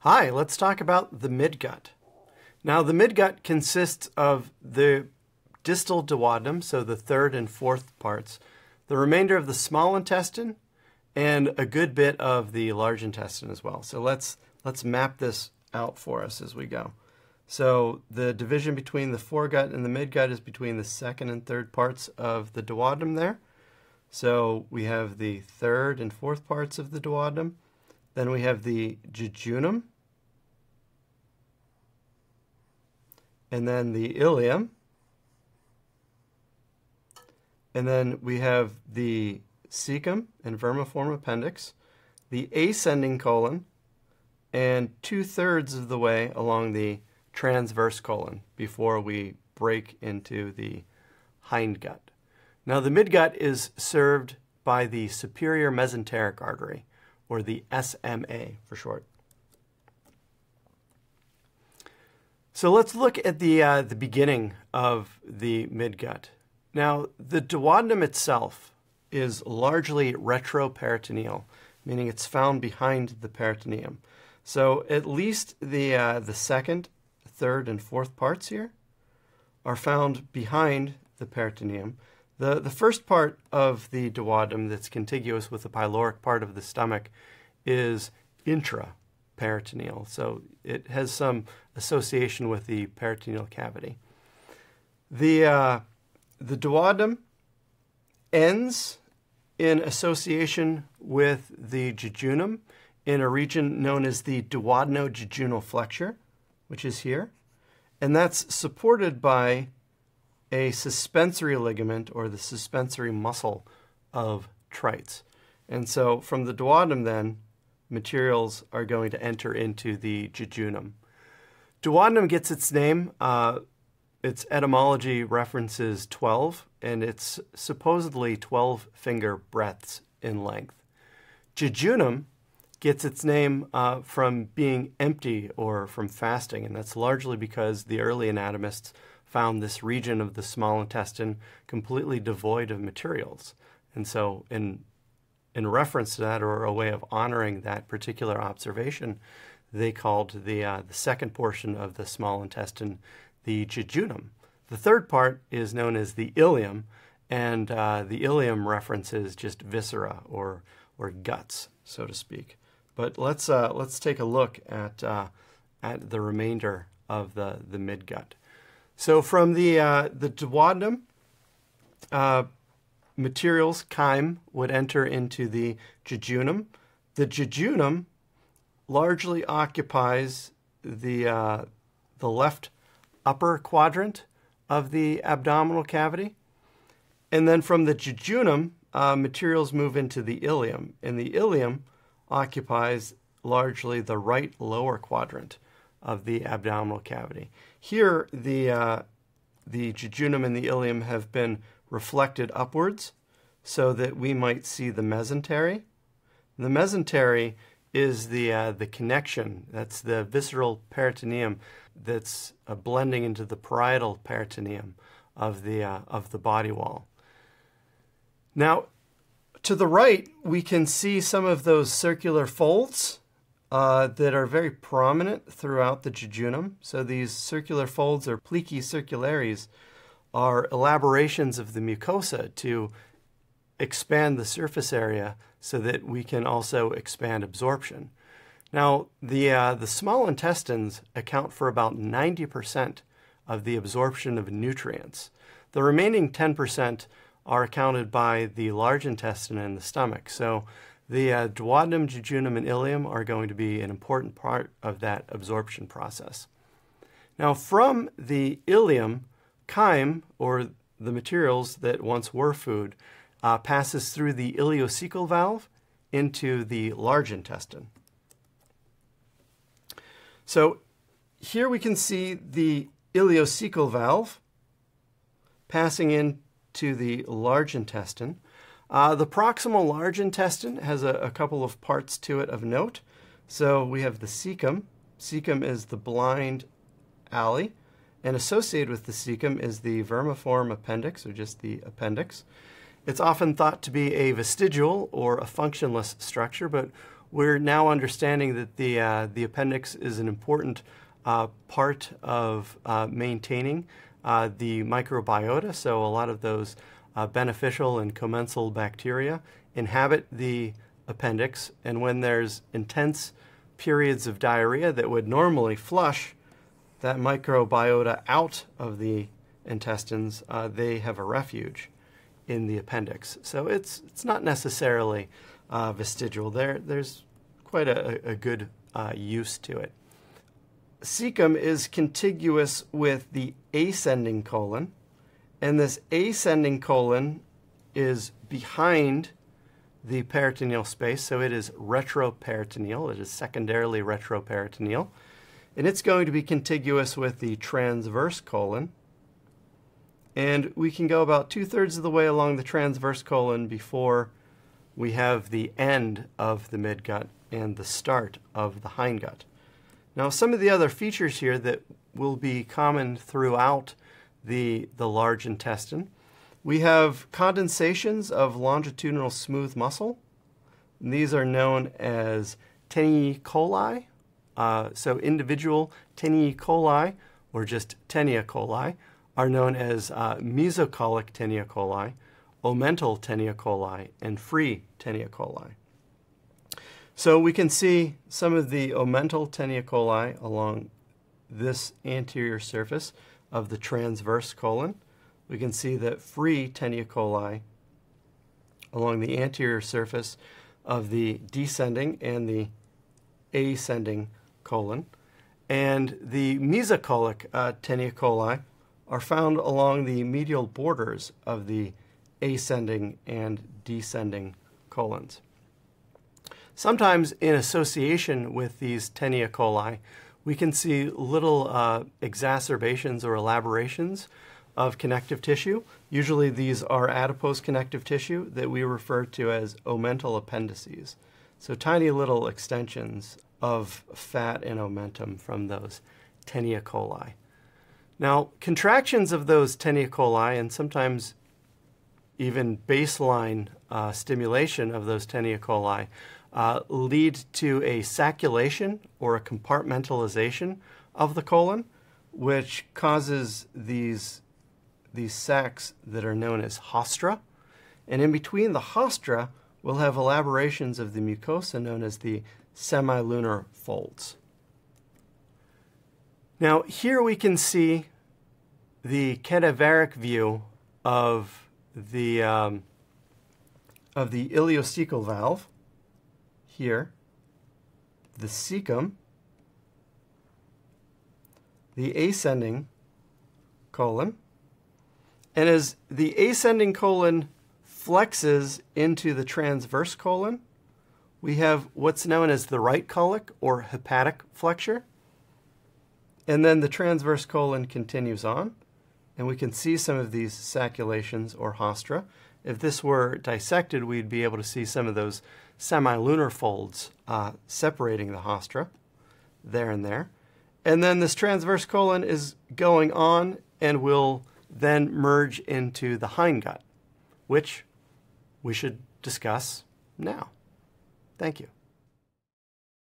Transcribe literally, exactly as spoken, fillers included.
Hi, let's talk about the midgut. Now, the midgut consists of the distal duodenum, so the third and fourth parts, the remainder of the small intestine, and a good bit of the large intestine as well. So let's let's map this out for us as we go. So the division between the foregut and the midgut is between the second and third parts of the duodenum there. So we have the third and fourth parts of the duodenum. Then we have the jejunum, and then the ileum, and then we have the cecum and vermiform appendix, the ascending colon, and two-thirds of the way along the transverse colon before we break into the hindgut. Now, the midgut is served by the superior mesenteric artery, or the S M A for short. So let's look at the, uh, the beginning of the midgut. Now, the duodenum itself is largely retroperitoneal, meaning it's found behind the peritoneum. So at least the, uh, the second, third, and fourth parts here are found behind the peritoneum. The, the first part of the duodenum that's contiguous with the pyloric part of the stomach is intraperitoneal. So it has some association with the peritoneal cavity. The, uh, the duodenum ends in association with the jejunum in a region known as the duodenojejunal flexure, which is here. And that's supported by a suspensory ligament, or the suspensory muscle of Treitz. And so from the duodenum then, materials are going to enter into the jejunum. Duodenum gets its name, uh, its etymology references twelve, and it's supposedly twelve finger breadths in length. Jejunum gets its name uh, from being empty or from fasting, and that's largely because the early anatomists found this region of the small intestine completely devoid of materials. And so in, in reference to that, or a way of honoring that particular observation, they called the, uh, the second portion of the small intestine the jejunum. The third part is known as the ileum, and uh, the ileum references just viscera or, or guts, so to speak. But let's, uh, let's take a look at, uh, at the remainder of the, the midgut. So from the, uh, the duodenum, uh, materials, chyme, would enter into the jejunum. The jejunum largely occupies the, uh, the left upper quadrant of the abdominal cavity. And then from the jejunum, uh, materials move into the ileum. And the ileum occupies largely the right lower quadrant of the abdominal cavity. Here, the, uh, the jejunum and the ileum have been reflected upwards so that we might see the mesentery. The mesentery is the, uh, the connection, that's the visceral peritoneum that's uh, blending into the parietal peritoneum of the, uh, of the body wall. Now, to the right, we can see some of those circular folds uh, that are very prominent throughout the jejunum. So these circular folds, or plici circularis, are elaborations of the mucosa to expand the surface area so that we can also expand absorption. Now, the, uh, the small intestines account for about ninety percent of the absorption of nutrients. The remaining ten percent are accounted by the large intestine and the stomach. So the uh, duodenum, jejunum, and ileum are going to be an important part of that absorption process. Now, from the ileum, chyme, or the materials that once were food, uh, passes through the ileocecal valve into the large intestine. So here we can see the ileocecal valve passing in to the large intestine. Uh, the proximal large intestine has a, a couple of parts to it of note. So we have the cecum. Cecum is the blind alley, and associated with the cecum is the vermiform appendix, or just the appendix. It's often thought to be a vestigial or a functionless structure, but we're now understanding that the, uh, the appendix is an important uh, part of uh, maintaining uh, the microbiota. So a lot of those uh, beneficial and commensal bacteria inhabit the appendix, and when there's intense periods of diarrhea that would normally flush that microbiota out of the intestines, uh, they have a refuge in the appendix. So it's it's not necessarily uh, vestigial. There, there's quite a, a good uh, use to it. Cecum is contiguous with the ascending colon, and this ascending colon is behind the peritoneal space, so it is retroperitoneal. It is secondarily retroperitoneal. And it's going to be contiguous with the transverse colon. And we can go about two-thirds of the way along the transverse colon before we have the end of the midgut and the start of the hindgut. Now, some of the other features here that will be common throughout the, the large intestine. We have condensations of longitudinal smooth muscle. And these are known as Tenea coli. Uh, so individual Tenea coli, or just Tenea coli, are known as uh, mesocolic Tenea coli, omental Tenea coli, and free Tenea coli. So we can see some of the omental Tenea coli along this anterior surface of the transverse colon. We can see that free Tenea coli along the anterior surface of the descending and the ascending colon. And the mesocolic uh, Tenea coli are found along the medial borders of the ascending and descending colons. Sometimes in association with these Tenea coli, we can see little uh, exacerbations or elaborations of connective tissue. Usually these are adipose connective tissue that we refer to as omental appendices. So tiny little extensions of fat and omentum from those Tenea coli. Now, contractions of those Tenea coli, and sometimes even baseline uh, stimulation of those Tenea coli, uh, lead to a sacculation or a compartmentalization of the colon, which causes these, these sacs that are known as haustra. And in between the haustra, we'll have elaborations of the mucosa known as the semilunar folds. Now, here we can see the cadaveric view of the, um, of the ileocecal valve. Here, the cecum, the ascending colon, and as the ascending colon flexes into the transverse colon, we have what's known as the right colic or hepatic flexure. And then the transverse colon continues on, and we can see some of these sacculations or haustra. If this were dissected, we'd be able to see some of those semilunar folds uh, separating the haustra there and there. And then this transverse colon is going on and will then merge into the hindgut, which we should discuss now. Thank you.